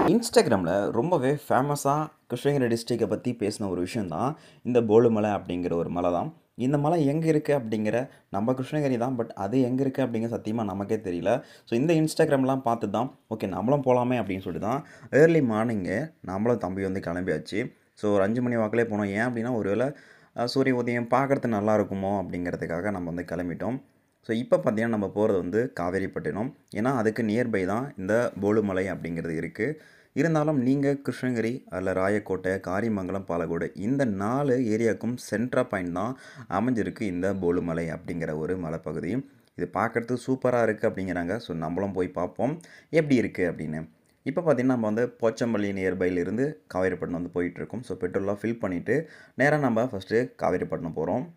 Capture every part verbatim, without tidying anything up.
இன்ஸ்டாகிராமில் ரொம்பவே ஃபேமஸாக கிருஷ்ணகிரி டிஸ்ட்ரிக்டை பற்றி பேசின ஒரு விஷயம் தான் இந்த போலுமலை அப்படிங்கிற ஒரு மலை தான். இந்த மலை எங்கே இருக்குது அப்படிங்கிற நம்ம கிருஷ்ணகிரி தான், பட் அது எங்கே இருக்குது அப்படிங்கிற சத்தியமாக நமக்கே தெரியல. ஸோ இந்த இன்ஸ்டாகிராம்லாம் பார்த்து தான் ஓகே நம்மளும் போகலாமே அப்படின்னு சொல்லிட்டு தான் ஏர்லி மார்னிங்கு நம்மளும் தம்பி வந்து கிளம்பியாச்சு. ஸோ ஒரு அஞ்சு மணி வாக்கிலே போனோம். ஏன் அப்படின்னா ஒருவேளை அஹ், சூரிய உதயம் பார்க்குறதுக்கு நல்லா இருக்குமோ அப்படிங்கிறதுக்காக நம்ம வந்து கிளம்பிட்டோம். ஸோ இப்போ பார்த்தீங்கன்னா நம்ம போகிறது வந்து காவேரிப்பட்டினம். ஏன்னா அதுக்கு நியர்பை தான் இந்த போலுமலை அப்படிங்கிறது இருக்குது. இருந்தாலும் நீங்கள் கிருஷ்ணகிரி அதில் ராயக்கோட்டை, காரிமங்கலம், பாலக்கோடு இந்த நாலு ஏரியாவுக்கும் சென்ட்ரா பாயிண்ட் தான் அமைஞ்சிருக்கு இந்த போலுமலை அப்படிங்கிற ஒரு மலைப்பகுதி. இது பார்க்குறதுக்கு சூப்பராக இருக்குது அப்படிங்கிறாங்க. ஸோ நம்மளும் போய் பார்ப்போம் எப்படி இருக்குது அப்படின்னு. இப்போ பார்த்திங்கன்னா நம்ம வந்து போச்சம்பள்ளி நியர்பையிலிருந்து காவேரிப்பட்டினம் வந்து போயிட்டுருக்கோம். ஸோ பெட்ரோல்லாம் ஃபில் பண்ணிவிட்டு நேராக நம்ம ஃபஸ்ட்டு காவேரிப்பட்டினம் போகிறோம்.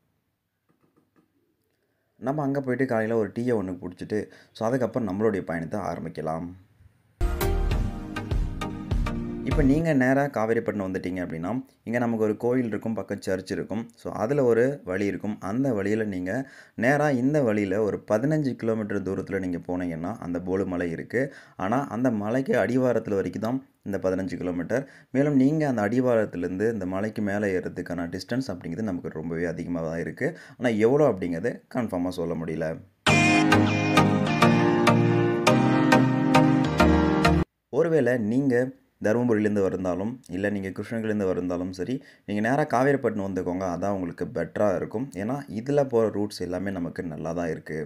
நம்ம அங்கே போய்ட்டு காலையில் ஒரு டீயை ஒன்று பிடிச்சிட்டு ஸோ அதுக்கப்புறம் நம்மளுடைய பயணத்தை ஆரம்பிக்கலாம். இப்போ நீங்கள் நேராக காவேரிப்பட்டினம் வந்துட்டீங்க அப்படின்னா இங்கே நமக்கு ஒரு கோயில் இருக்கும், பக்கம் சர்ச் இருக்கும். ஸோ அதில் ஒரு வழி இருக்கும். அந்த வழியில் நீங்கள் நேராக இந்த வழியில் ஒரு பதினஞ்சு கிலோமீட்டர் தூரத்தில் நீங்கள் போனீங்கன்னா அந்த போலுமலை இருக்குது. ஆனால் அந்த மலைக்கு அடிவாரத்தில் வரைக்கும் தான் இந்த பதினஞ்சு கிலோமீட்டர். மேலும் நீங்கள் அந்த அடிவாரத்துலேருந்து இந்த மலைக்கு மேலே ஏறுறதுக்கான டிஸ்டன்ஸ் அப்படிங்கிறது நமக்கு ரொம்பவே அதிகமாக தான் இருக்குது. ஆனால் எவ்வளோ அப்படிங்கிறது கன்ஃபார்மாக சொல்ல முடியல. ஒருவேளை நீங்கள் தருமபுரியிலேருந்து வந்தாலும் இல்லை நீங்கள் கிருஷ்ணகிரிலேருந்து வந்தாலும் சரி, நீங்கள் நேராக காவேரிப்பட்டினம் வந்துக்கோங்க. அதான் உங்களுக்கு பெட்டராக இருக்கும். ஏன்னா இதில் போகிற ரூட்ஸ் எல்லாமே நமக்கு நல்லா தான் இருக்குது.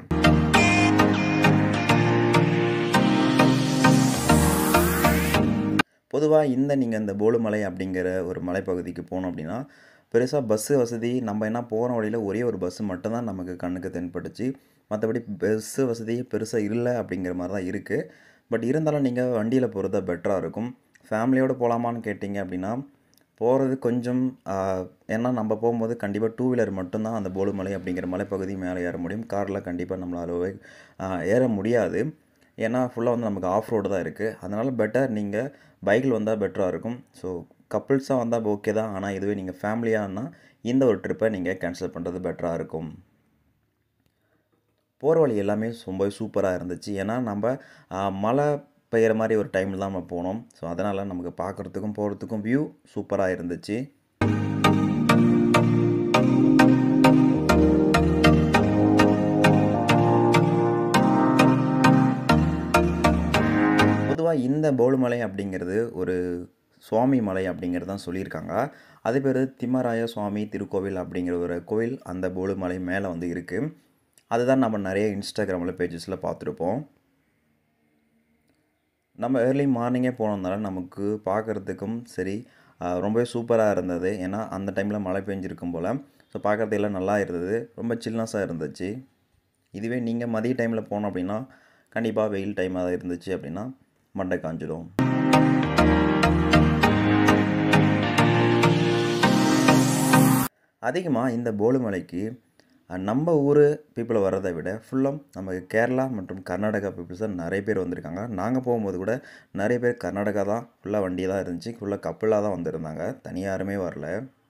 பொதுவாக இந்த நீங்கள் இந்த போலுமலை அப்படிங்கிற ஒரு மலைப்பகுதிக்கு போனோம் அப்படின்னா பெருசாக பஸ்ஸு வசதி நம்ம என்ன போகிற வழியில் ஒரே ஒரு பஸ்ஸு மட்டும்தான் நமக்கு கண்ணுக்கு தென்பட்டுச்சு. மற்றபடி பஸ்ஸு வசதி பெருசாக இல்லை அப்படிங்கிற மாதிரி தான் இருக்குது. பட் இருந்தாலும் நீங்கள் வண்டியில் போகிறது பெட்டராக இருக்கும். ஃபேமிலியோடு போகலாமான்னு கேட்டிங்க அப்படின்னா போகிறது கொஞ்சம் ஏன்னா நம்ம போகும்போது கண்டிப்பாக டூ வீலர் மட்டும்தான் அந்த போலுமலை அப்படிங்கிற மலைப்பகுதி மேலே ஏற முடியும். காரில் கண்டிப்பாக நம்மளால் ஏற முடியாது. ஏன்னா ஃபுல்லாக வந்து நமக்கு ஆஃப் ரோடு தான் இருக்குது. அதனால் பெட்டர் நீங்கள் பைக்கில் வந்தால் பெட்டராக இருக்கும். ஸோ கப்புள்ஸாக வந்தால் ஓகே தான். ஆனால் இதுவே நீங்கள் ஃபேமிலியானா இந்த ஒரு ட்ரிப்பை நீங்கள் கேன்சல் பண்ணுறது பெட்டராக இருக்கும். போகிற வழி எல்லாமே ரொம்ப சூப்பராக இருந்துச்சு. ஏன்னா நம்ம மழை பெய்கிற மாதிரி ஒரு டைமில் தான் நம்ம போனோம். ஸோ அதனால் நமக்கு பார்க்குறதுக்கும் போகிறதுக்கும் வியூ சூப்பராக இருந்துச்சு. பொதுவாக இந்த போலுமலை அப்படிங்கிறது ஒரு சுவாமி மலை அப்படிங்கிறது தான் சொல்லியிருக்காங்க. அது பேர் திம்மராய சுவாமி திருக்கோவில் அப்படிங்கிற ஒரு கோவில் அந்த போலுமலை மேலே வந்து இருக்குது. அதுதான் நம்ம நிறைய இன்ஸ்டாகிராமில் பேஜஸில் பார்த்துருப்போம். நம்ம ஏர்லி மார்னிங்கே போனதுனால நமக்கு பார்க்குறதுக்கும் சரி ரொம்பவே சூப்பராக இருந்தது. ஏன்னா அந்த டைமில் மழை பெஞ்சிருக்கும் போல். ஸோ பார்க்குறதுக்கு எல்லாம் நல்லா இருந்தது. ரொம்ப சில்னஸாக இருந்துச்சு. இதுவே நீங்கள் மதிய டைமில் போனோம் அப்படின்னா கண்டிப்பாக வெயில் டைமாக தான் இருந்துச்சு அப்படின்னா மண்டை காஞ்சிடும். அதிகமாக இந்த போலுமலைக்கு நம்ம ஊர் பீப்புளை வர்றதை விட ஃபுல்லாக நம்ம கேரளா மற்றும் கர்நாடகா பீப்புள்ஸ் தான் நிறைய பேர் வந்திருக்காங்க. நாங்கள் போகும்போது கூட நிறைய பேர் கர்நாடகா தான் ஃபுல்லாக வண்டி தான் இருந்துச்சு. ஃபுல்லாக கப்பலாக தான் வந்திருந்தாங்க. தனியாக யாருமே வரல.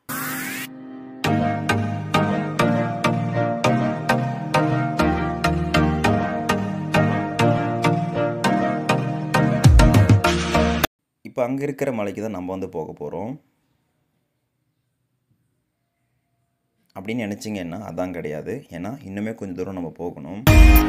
இப்போ அங்கே இருக்கிற மலைக்கு தான் நம்ம வந்து போக போகிறோம் அப்படின்னு நினச்சிங்கன்னா அதான் கிடையாது. ஏன்னா இன்னுமே கொஞ்சம் தூரம் நம்ம போகணும்.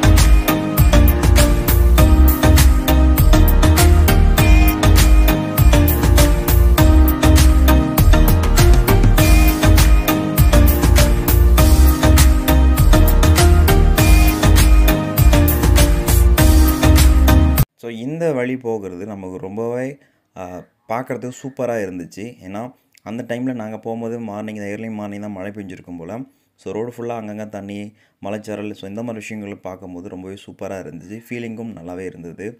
ஸோ இந்த வழி போகிறது நமக்கு ரொம்பவே பார்க்குறதுக்கு சூப்பராக இருந்துச்சு. ஏன்னா அந்த டைமில் நாங்கள் போகும்போது மார்னிங் ஏர்லி மார்னிங் தான் மழை பெஞ்சிருக்கும் போல். ஸோ ரோடு ஃபுல்லாக அங்கங்கே தண்ணி, மலைச்சாரல், ஸோ இந்த மாதிரி விஷயங்களை பார்க்கும்போது ரொம்பவே சூப்பராக இருந்துச்சு. ஃபீலிங்கும் நல்லாவே இருந்தது.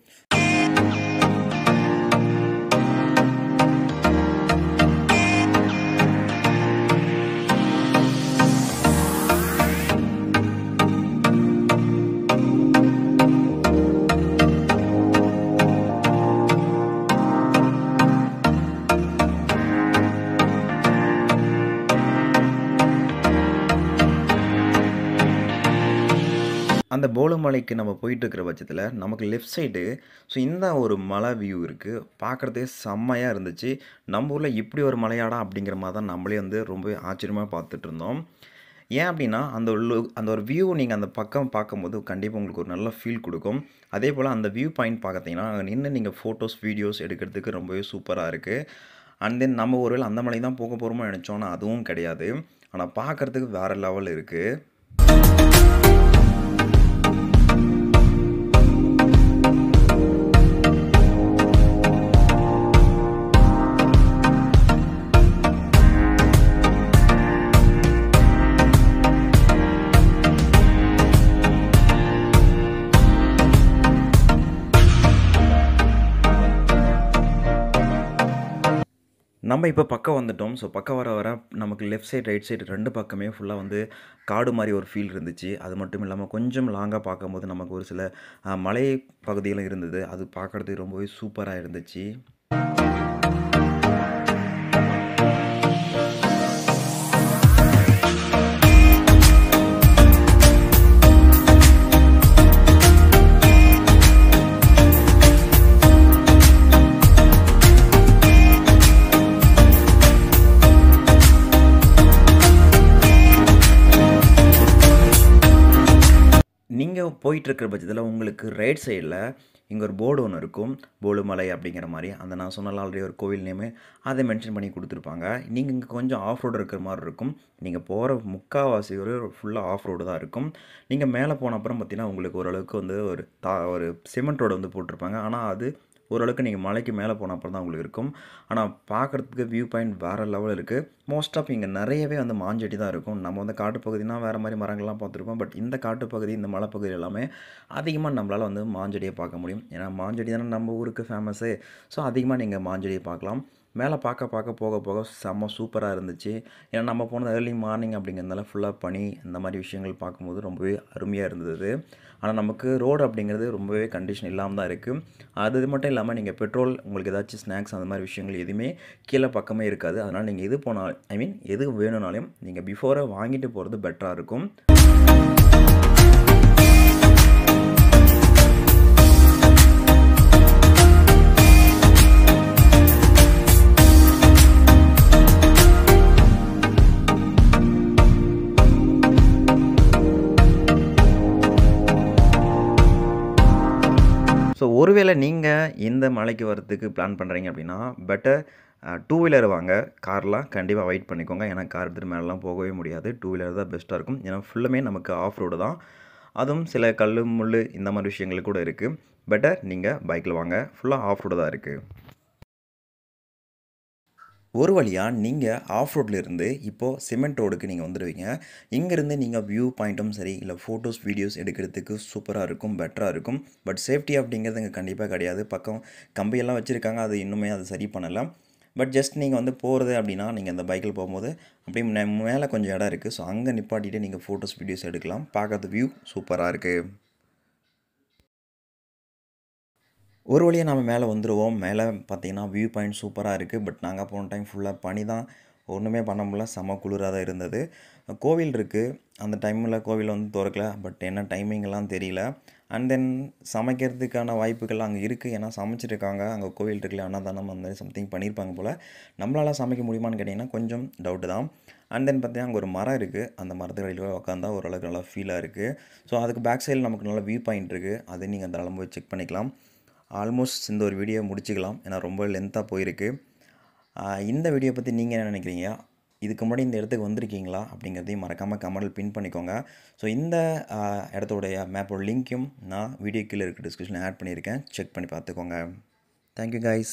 அந்த போலுமலைக்கு நம்ம போயிட்டு இருக்கிற பட்சத்தில் நமக்கு லெஃப்ட் சைடு ஸோ இந்த ஒரு மலை வியூ இருக்குது. பார்க்குறதே செம்மையாக இருந்துச்சு. நம்ம ஊரில் இப்படி ஒரு மலையாடா அப்படிங்கிற மாதிரி தான் நம்மளே வந்து ரொம்ப ஆச்சரியமாக பார்த்துட்டு இருந்தோம். ஏன் அப்படின்னா அந்த லு அந்த ஒரு வியூ நீங்கள் அந்த பக்கம் பார்க்கும்போது கண்டிப்பாக உங்களுக்கு ஒரு நல்ல ஃபீல் கொடுக்கும். அதே போல் அந்த வியூ பாயிண்ட் பார்த்தீங்கன்னா அங்கே நின்று நீங்கள் ஃபோட்டோஸ் வீடியோஸ் எடுக்கிறதுக்கு ரொம்பவே சூப்பராக இருக்குது. அண்ட் தென் நம்ம ஒருவேளை அந்த மலை தான் போக போகிறோமோ நினச்சோன்னா அதுவும் கிடையாது. ஆனால் பார்க்குறதுக்கு வேறு லெவல் இருக்குது. நம்ம இப்போ பக்கம் வந்துட்டோம். ஸோ பக்கம் வர வர நமக்கு லெஃப்ட் சைடு ரைட் சைடு ரெண்டு பக்கமே ஃபுல்லாக வந்து காடு மாதிரி ஒரு ஃபீல் இருந்துச்சு. அது மட்டும் இல்லாமல் கொஞ்சம் லாங்காக பார்க்கும்போது நமக்கு ஒரு சில மலை பகுதிகளும் இருந்தது. அது பார்க்குறதுக்கு ரொம்பவே சூப்பராக இருந்துச்சு. நீங்கள் போயிட்டுருக்கிற பட்சத்தில் உங்களுக்கு ரைட் சைடில் இங்கே ஒரு போர்டு ஒன்று இருக்கும். போலுமலை அப்படிங்கிற மாதிரி அந்த நான் சொன்னால ஆல்ரெடி ஒரு கோவில் நேமு அதை மென்ஷன் பண்ணி கொடுத்துருப்பாங்க. நீங்கள் இங்கே கொஞ்சம் ஆஃப் ரோடு இருக்கிற மாதிரி இருக்கும். நீங்கள் போகிற முக்கால்வாசி ஒரு ஃபுல்லாக ஆஃப் ரோடு தான் இருக்கும். நீங்கள் மேலே போன அப்புறம் பார்த்தீங்கன்னா உங்களுக்கு ஓரளவுக்கு வந்து ஒரு தா ஒரு சிமெண்ட் ரோடு வந்து போட்டிருப்பாங்க. ஆனால் அது ஓரளவுக்கு நீங்கள் மலைக்கு மேலே போன அப்புறம் தான் உங்களுக்கு இருக்கும். ஆனால் பார்க்குறதுக்கு வியூ பாயிண்ட் வேறு லெவல் இருக்குது. மோஸ்ட் ஆஃப் இங்கே நிறையவே வந்து மாஞ்செடி தான் இருக்கும். நம்ம வந்து காட்டுப்பகுதினா வேறு மாதிரி மரங்கள்லாம் பார்த்துருப்போம். பட் இந்த காட்டுப்பகுதி இந்த மலைப்பகுதி எல்லாமே அதிகமாக நம்மளால் வந்து மாஞ்செடியை பார்க்க முடியும். ஏன்னா மாஞ்செடி தானே நம்ம ஊருக்கு ஃபேமஸ்ஸு. ஸோ அதிகமாக நீங்கள் மாஞ்செடியை பார்க்கலாம். மேலே பார்க்க பார்க்க போக போக செம்ம சூப்பராக இருந்துச்சு. ஏன்னா நம்ம போனது ஏர்லி மார்னிங் அப்படிங்கிறதுனால ஃபுல்லாக பனி இந்த மாதிரி விஷயங்கள் பார்க்கும்போது ரொம்பவே அருமையாக இருந்தது. ஆனால் நமக்கு ரோடு அப்படிங்கிறது ரொம்பவே கண்டிஷன் இல்லாமல் தான் இருக்குது. அது மட்டும் இல்லாமல் நீங்கள் பெட்ரோல் உங்களுக்கு ஏதாச்சும் ஸ்நாக்ஸ் அந்த மாதிரி விஷயங்கள் எதுவுமே கீழே பக்கமே இருக்காது. அதனால் நீங்கள் எது போனால் ஐ மீன் எது வேணும்னாலும் நீங்கள் பிஃபோராக வாங்கிட்டு போகிறது பெட்டராக இருக்கும். ஸோ ஒருவேளை நீங்கள் இந்த மலைக்கு வரத்துக்கு பிளான் பண்ணுறீங்க அப்படின்னா பெட்டர் டூ வீலர் வாங்க. கார்லாம் கண்டிப்பாக அவாய்ட் பண்ணிக்கோங்க. ஏன்னா கார் எடுத்துகிட்டு மேலெலாம் போகவே முடியாது. டூ வீலர் தான் பெஸ்ட்டாக இருக்கும். ஏன்னா ஃபுல்லுமே நமக்கு ஆஃப் ரோடு தான். அதுவும் சில கல் முள் இந்த மாதிரி விஷயங்கள் கூட இருக்குது. பெட்டர் நீங்கள் பைக்கில் வாங்க. ஃபுல்லாக ஆஃப் ரோடு தான் இருக்குது. ஒரு வழியாக நீங்கள் ஆஃப் ரோட்லேருந்து இப்போது சிமெண்ட் ரோடுக்கு நீங்கள் வந்துடுவீங்க. இங்கேருந்து நீங்கள் வியூ பாயிண்ட்டும் சரி இல்லை ஃபோட்டோஸ் வீடியோஸ் எடுக்கிறதுக்கு சூப்பராக இருக்கும், பெட்டராக இருக்கும். பட் சேஃப்டி அப்படிங்கிறது இங்கே கண்டிப்பாக கிடையாது. பக்கம் கம்பியெல்லாம் வச்சுருக்காங்க. அது இன்னுமே அது சரி பண்ணலை. பட் ஜஸ்ட் நீங்கள் வந்து போகிறது அப்படின்னா நீங்கள் அந்த பைக்கில் போகும்போது அப்படியே மேலே கொஞ்சம் இடம் இருக்குது. ஸோ அங்கே நிப்பாட்டிட்டு நீங்கள் ஃபோட்டோஸ் வீடியோஸ் எடுக்கலாம். பார்க்கறது வியூ சூப்பராக இருக்குது. ஒரு வழியாக நம்ம மேலே வந்துடுவோம். மேலே பார்த்தீங்கன்னா வியூ பாயிண்ட் சூப்பராக இருக்குது. பட் நாங்கள் போன டைம் ஃபுல்லாக பனி தான். ஒன்றுமே பண்ண முடியல. செம குளிராக தான் இருந்தது. கோவில் இருக்குது. அந்த டைமில் கோவில் வந்து திறக்கல. பட் என்ன டைமிங்கெல்லாம் தெரியல. அண்ட் தென் சமைக்கிறதுக்கான வாய்ப்புகள் அங்கே இருக்குது. ஏன்னா சமைச்சிட்ருக்காங்க. அங்கே கோவில் இருக்குல்ல, அன்னதானம் அந்த மாதிரி சம்திங் பண்ணியிருப்பாங்க போல். நம்மளால் சமைக்க முடியுமான்னு கேட்டிங்கன்னா கொஞ்சம் டவுட்டு தான். அண்ட் தென் பார்த்தீங்கன்னா அங்கே ஒரு மரம் இருக்குது. அந்த மரத்துக்கு அடியில் உட்காந்தா ஓரளவுக்கு நல்லா ஃபீலாக இருக்குது. ஸோ அதுக்கு பேக் சைடில் நமக்கு நல்ல வியூ பாயிண்ட் இருக்குது. அதை நீங்கள் அந்த அளவு போய் செக் பண்ணிக்கலாம். ஆல்மோஸ்ட் இந்த ஒரு வீடியோ முடிச்சுக்கலாம். ஏன்னா ரொம்ப லென்த்தாக போயிருக்கு. இந்த வீடியோ பற்றி நீங்கள் என்ன நினைக்கிறீங்க? இதுக்கு முன்னாடி இந்த இடத்துக்கு வந்திருக்கீங்களா அப்படிங்கிறதையும் மறக்காமல் கமெண்டில் பின் பண்ணிக்கோங்க. ஸோ இந்த இடத்தோடைய மேப்போட லிங்க்கையும் நான் வீடியோ கீழே இருக்க டிஸ்கிரிப்ஷனில் ஆட் பண்ணியிருக்கேன். செக் பண்ணி பார்த்துக்கோங்க. Thank you guys.